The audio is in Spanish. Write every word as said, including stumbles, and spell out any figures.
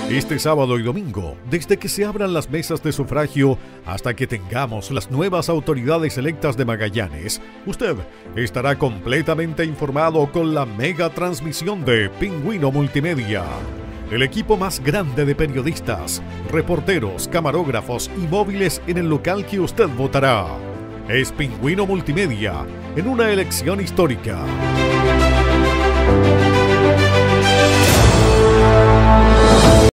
Este sábado y domingo, desde que se abran las mesas de sufragio hasta que tengamos las nuevas autoridades electas de Magallanes, usted estará completamente informado con la mega transmisión de Pingüino Multimedia. El equipo más grande de periodistas, reporteros, camarógrafos y móviles en el local que usted votará. Es Pingüino Multimedia en una elección histórica.